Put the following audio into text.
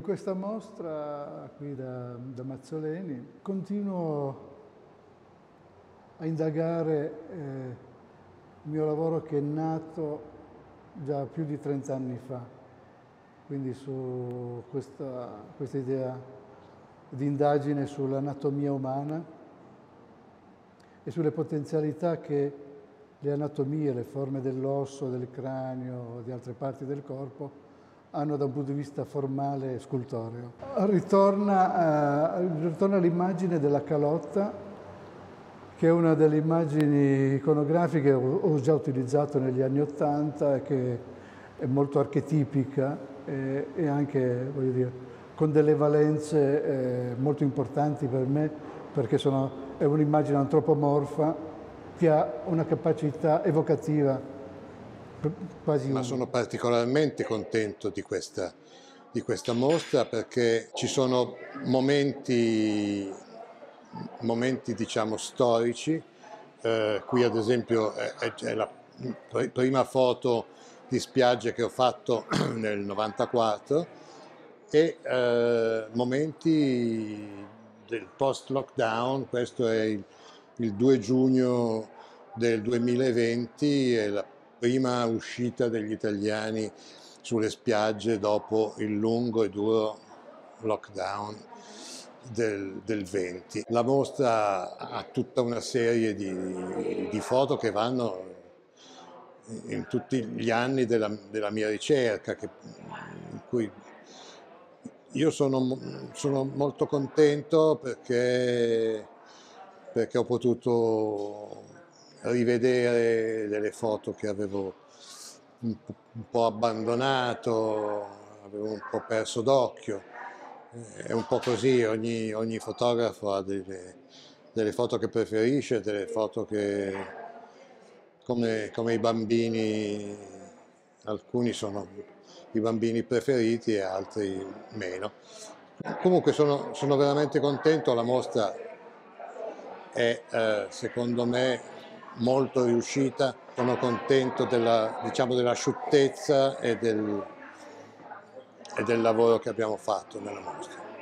Questa mostra qui da Mazzoleni continuo a indagare il mio lavoro che è nato già più di 30 anni fa, quindi su questa idea di indagine sull'anatomia umana e sulle potenzialità che le anatomie, le forme dell'osso, del cranio, di altre parti del corpo hanno da un punto di vista formale e scultoreo. Ritorna l'immagine della calotta, che è una delle immagini iconografiche che ho già utilizzato negli anni *80 e che è molto archetipica e anche, voglio dire, con delle valenze molto importanti per me, perché è un'immagine antropomorfa che ha una capacità evocativa quasi Ma sono particolarmente contento di questa mostra perché ci sono momenti diciamo storici. Qui ad esempio è la prima foto di spiaggia che ho fatto nel 94 e momenti del post-lockdown. Questo è il 2 giugno del 2020, è la prima uscita degli italiani sulle spiagge dopo il lungo e duro lockdown del 20. La mostra ha tutta una serie di foto che vanno in tutti gli anni della mia ricerca, in cui io sono molto contento perché ho potuto rivedere delle foto che avevo un po' abbandonato, avevo un po' perso d'occhio. È un po' così, ogni fotografo ha delle foto che preferisce, delle foto che, come i bambini, alcuni sono i bambini preferiti e altri meno. Comunque sono veramente contento, la mostra è secondo me molto riuscita, sono contento diciamo, dell'asciuttezza e del lavoro che abbiamo fatto nella mostra.